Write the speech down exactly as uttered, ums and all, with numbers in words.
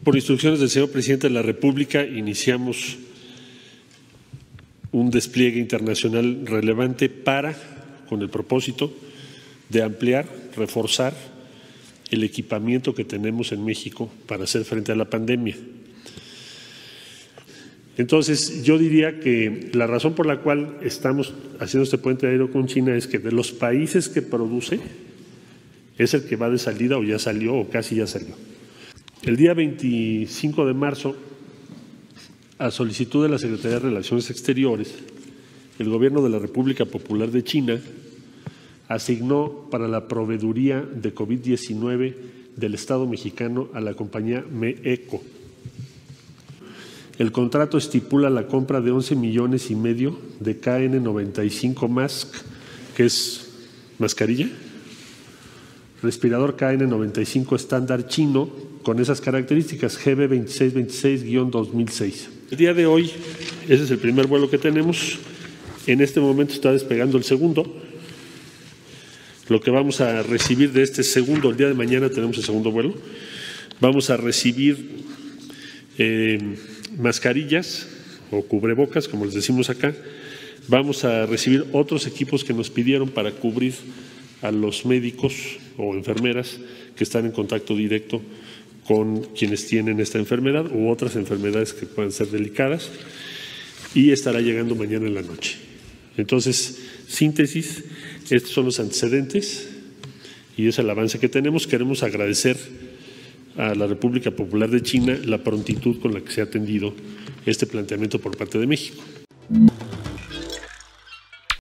Por instrucciones del señor Presidente de la República, iniciamos un despliegue internacional relevante para, con el propósito de ampliar, reforzar el equipamiento que tenemos en México para hacer frente a la pandemia. Entonces, yo diría que la razón por la cual estamos haciendo este puente aéreo con China es que de los países que produce, es el que va de salida o ya salió o casi ya salió. El día veinticinco de marzo, a solicitud de la Secretaría de Relaciones Exteriores, el Gobierno de la República Popular de China asignó para la proveeduría de COVID diecinueve del Estado mexicano a la compañía MEECO. El contrato estipula la compra de once millones y medio de K N noventa y cinco Mask, que es mascarilla, respirador K N noventa y cinco estándar chino con esas características G B veintiséis veintiséis guión dos mil seis. El día de hoy, ese es el primer vuelo que tenemos. En este momento está despegando el segundo. Lo que vamos a recibir de este segundo, el día de mañana tenemos el segundo vuelo, vamos a recibir eh, mascarillas o cubrebocas, como les decimos acá. Vamos a recibir otros equipos que nos pidieron para cubrir a los médicos o enfermeras que están en contacto directo con quienes tienen esta enfermedad u otras enfermedades que puedan ser delicadas, y estará llegando mañana en la noche. Entonces, síntesis, estos son los antecedentes y es el avance que tenemos. Queremos agradecer a la República Popular de China la prontitud con la que se ha atendido este planteamiento por parte de México.